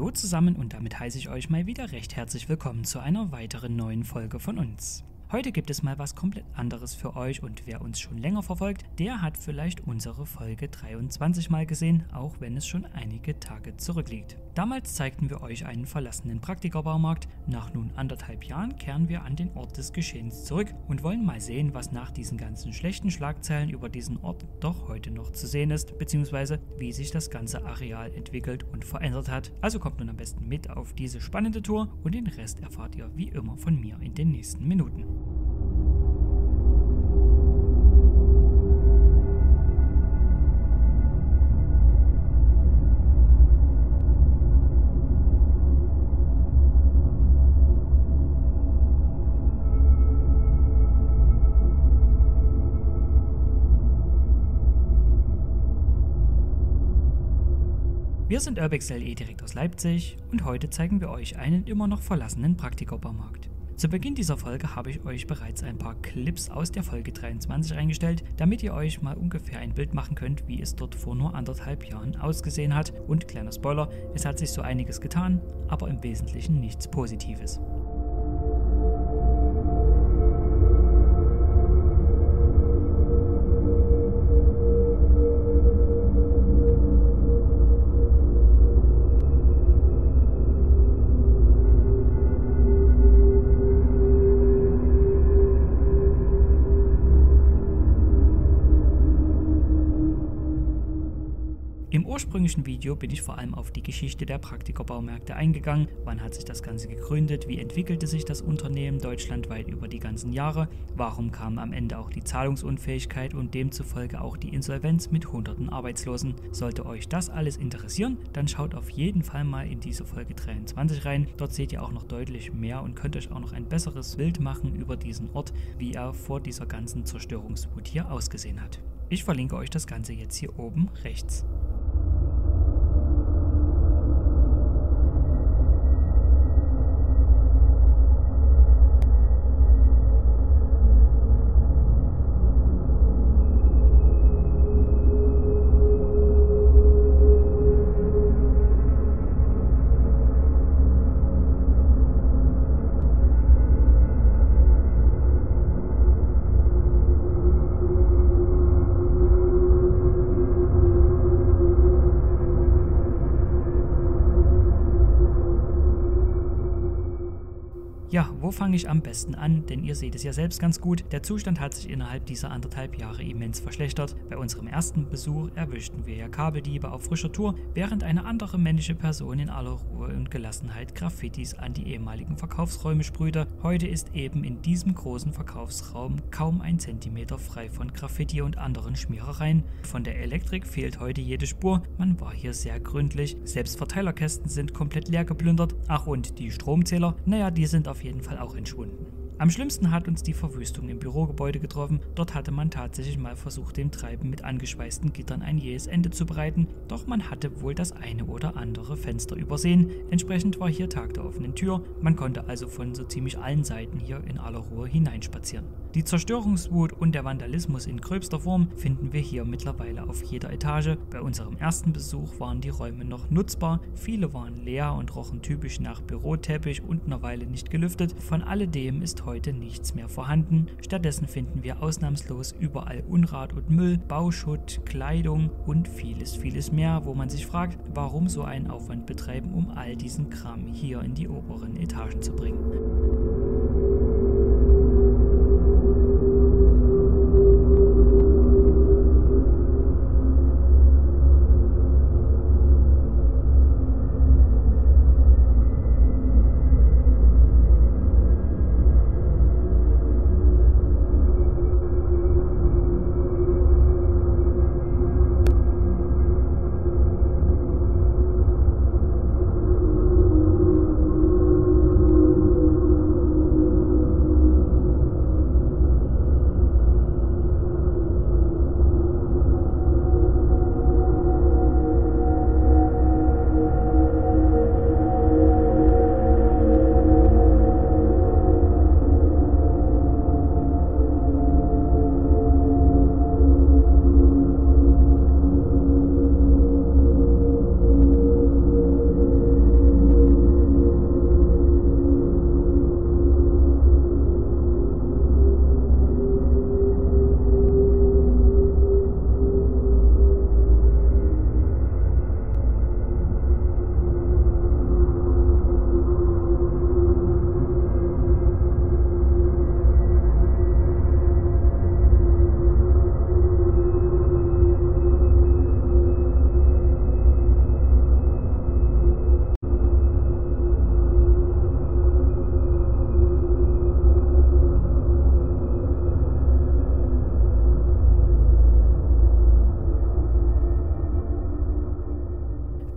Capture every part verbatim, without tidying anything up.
Hallo zusammen und damit heiße ich euch mal wieder recht herzlich willkommen zu einer weiteren neuen Folge von uns. Heute gibt es mal was komplett anderes für euch und wer uns schon länger verfolgt, der hat vielleicht unsere Folge dreiundzwanzig mal gesehen, auch wenn es schon einige Tage zurückliegt. Damals zeigten wir euch einen verlassenen Praktikerbaumarkt. Nach nun anderthalb Jahren kehren wir an den Ort des Geschehens zurück und wollen mal sehen, was nach diesen ganzen schlechten Schlagzeilen über diesen Ort doch heute noch zu sehen ist, beziehungsweise wie sich das ganze Areal entwickelt und verändert hat. Also kommt nun am besten mit auf diese spannende Tour und den Rest erfahrt ihr wie immer von mir in den nächsten Minuten. Wir sind Urbex L E direkt aus Leipzig und heute zeigen wir euch einen immer noch verlassenen Praktikerbaumarkt. Zu Beginn dieser Folge habe ich euch bereits ein paar Clips aus der Folge dreiundzwanzig reingestellt, damit ihr euch mal ungefähr ein Bild machen könnt, wie es dort vor nur anderthalb Jahren ausgesehen hat. Und kleiner Spoiler, es hat sich so einiges getan, aber im Wesentlichen nichts Positives. Im ursprünglichen Video bin ich vor allem auf die Geschichte der Praktikerbaumarkte eingegangen. Wann hat sich das Ganze gegründet? Wie entwickelte sich das Unternehmen deutschlandweit über die ganzen Jahre? Warum kam am Ende auch die Zahlungsunfähigkeit und demzufolge auch die Insolvenz mit hunderten Arbeitslosen? Sollte euch das alles interessieren, dann schaut auf jeden Fall mal in diese Folge dreiundzwanzig rein. Dort seht ihr auch noch deutlich mehr und könnt euch auch noch ein besseres Bild machen über diesen Ort, wie er vor dieser ganzen Zerstörungswut hier ausgesehen hat. Ich verlinke euch das Ganze jetzt hier oben rechts. Ja, wo fange ich am besten an? Denn ihr seht es ja selbst ganz gut. Der Zustand hat sich innerhalb dieser anderthalb Jahre immens verschlechtert. Bei unserem ersten Besuch erwischten wir ja Kabeldiebe auf frischer Tour, während eine andere männliche Person in aller Ruhe und Gelassenheit Graffitis an die ehemaligen Verkaufsräume sprühte. Heute ist eben in diesem großen Verkaufsraum kaum ein Zentimeter frei von Graffiti und anderen Schmierereien. Von der Elektrik fehlt heute jede Spur. Man war hier sehr gründlich. Selbst Verteilerkästen sind komplett leer geplündert. Ach, und die Stromzähler? Naja, die sind auf jeden Fall auch entschwunden. Am schlimmsten hat uns die Verwüstung im Bürogebäude getroffen. Dort hatte man tatsächlich mal versucht, dem Treiben mit angeschweißten Gittern ein jähes Ende zu bereiten, doch man hatte wohl das eine oder andere Fenster übersehen. Entsprechend war hier Tag der offenen Tür, man konnte also von so ziemlich allen Seiten hier in aller Ruhe hineinspazieren. Die Zerstörungswut und der Vandalismus in gröbster Form finden wir hier mittlerweile auf jeder Etage. Bei unserem ersten Besuch waren die Räume noch nutzbar, viele waren leer und rochen typisch nach Büroteppich und einer Weile nicht gelüftet. Von alledem ist heute nichts mehr vorhanden. Stattdessen finden wir ausnahmslos überall Unrat und Müll, Bauschutt, Kleidung und vieles, vieles mehr, wo man sich fragt, warum so einen Aufwand betreiben, um all diesen Kram hier in die oberen Etagen zu bringen.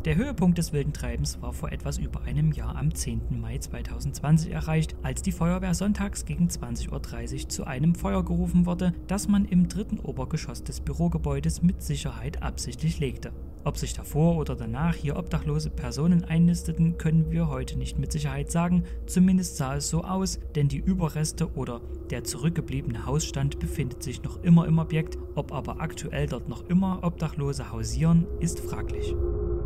Der Höhepunkt des wilden Treibens war vor etwas über einem Jahr am zehnten Mai zweitausendzwanzig erreicht, als die Feuerwehr sonntags gegen zwanzig Uhr dreißig zu einem Feuer gerufen wurde, das man im dritten Obergeschoss des Bürogebäudes mit Sicherheit absichtlich legte. Ob sich davor oder danach hier obdachlose Personen einnisteten, können wir heute nicht mit Sicherheit sagen, zumindest sah es so aus, denn die Überreste oder der zurückgebliebene Hausstand befindet sich noch immer im Objekt, ob aber aktuell dort noch immer Obdachlose hausieren, ist fraglich.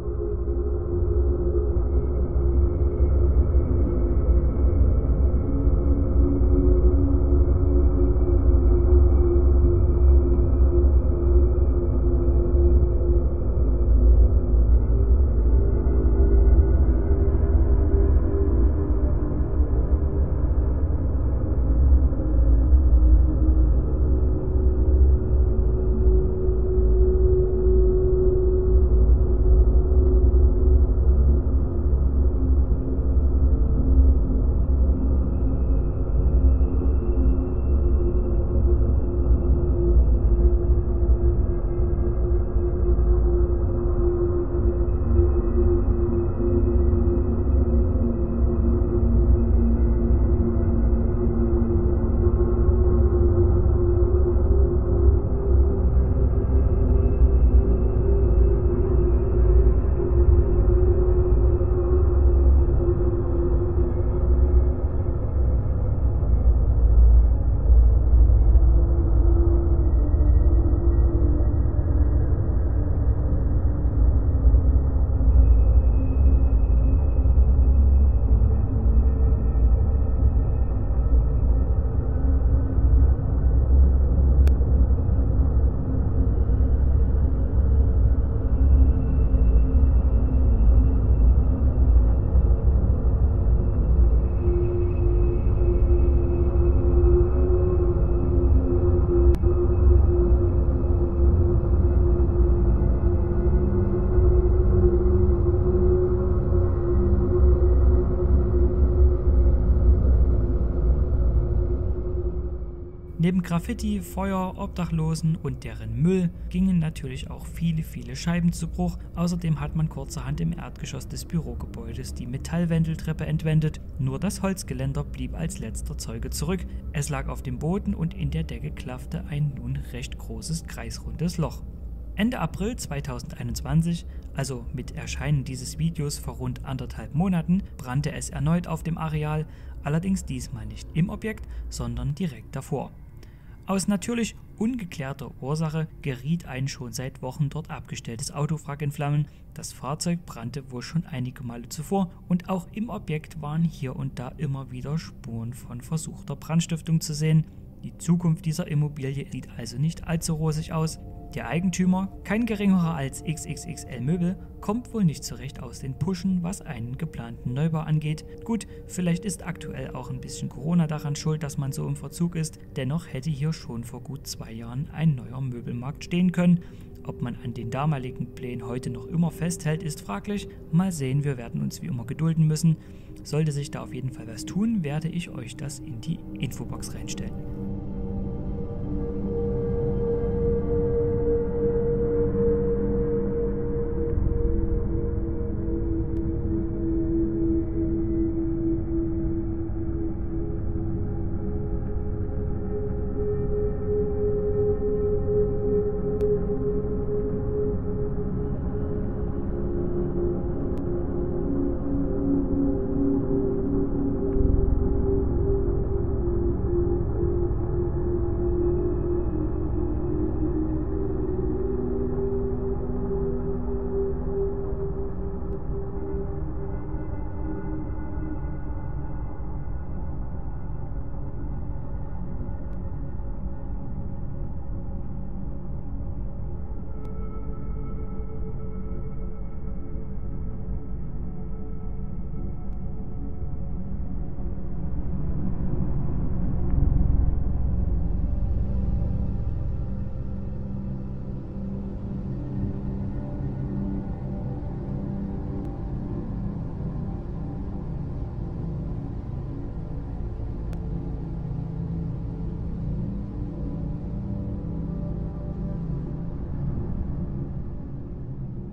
Neben Graffiti, Feuer, Obdachlosen und deren Müll gingen natürlich auch viele, viele Scheiben zu Bruch. Außerdem hat man kurzerhand im Erdgeschoss des Bürogebäudes die Metallwendeltreppe entwendet. Nur das Holzgeländer blieb als letzter Zeuge zurück. Es lag auf dem Boden und in der Decke klaffte ein nun recht großes kreisrundes Loch. Ende April zweitausendeinundzwanzig, also mit Erscheinen dieses Videos vor rund anderthalb Monaten, brannte es erneut auf dem Areal, allerdings diesmal nicht im Objekt, sondern direkt davor. Aus natürlich ungeklärter Ursache geriet ein schon seit Wochen dort abgestelltes Autowrack in Flammen. Das Fahrzeug brannte wohl schon einige Male zuvor und auch im Objekt waren hier und da immer wieder Spuren von versuchter Brandstiftung zu sehen. Die Zukunft dieser Immobilie sieht also nicht allzu rosig aus. Der Eigentümer, kein geringerer als X X X L Möbel, kommt wohl nicht zurecht aus den Puschen, was einen geplanten Neubau angeht. Gut, vielleicht ist aktuell auch ein bisschen Corona daran schuld, dass man so im Verzug ist. Dennoch hätte hier schon vor gut zwei Jahren ein neuer Möbelmarkt stehen können. Ob man an den damaligen Plänen heute noch immer festhält, ist fraglich. Mal sehen, wir werden uns wie immer gedulden müssen. Sollte sich da auf jeden Fall was tun, werde ich euch das in die Infobox reinstellen.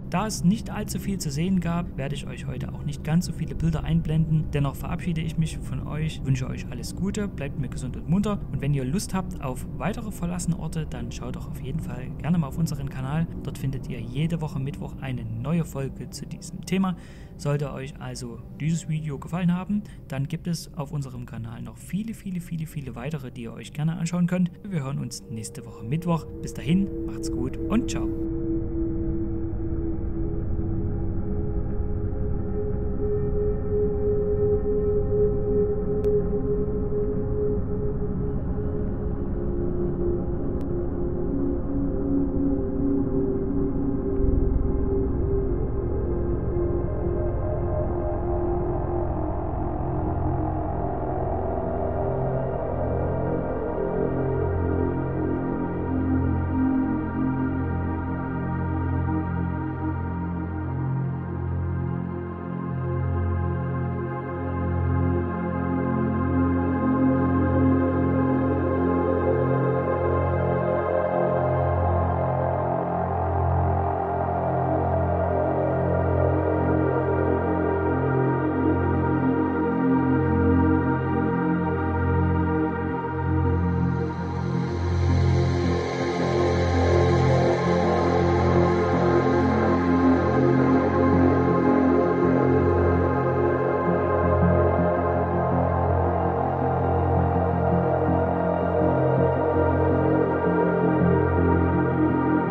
Da es nicht allzu viel zu sehen gab, werde ich euch heute auch nicht ganz so viele Bilder einblenden. Dennoch verabschiede ich mich von euch, wünsche euch alles Gute, bleibt mir gesund und munter und wenn ihr Lust habt auf weitere verlassene Orte, dann schaut doch auf jeden Fall gerne mal auf unseren Kanal. Dort findet ihr jede Woche Mittwoch eine neue Folge zu diesem Thema. Sollte euch also dieses Video gefallen haben, dann gibt es auf unserem Kanal noch viele, viele, viele, viele weitere, die ihr euch gerne anschauen könnt. Wir hören uns nächste Woche Mittwoch. Bis dahin, macht's gut und ciao.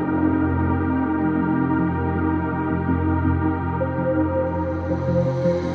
Thank you.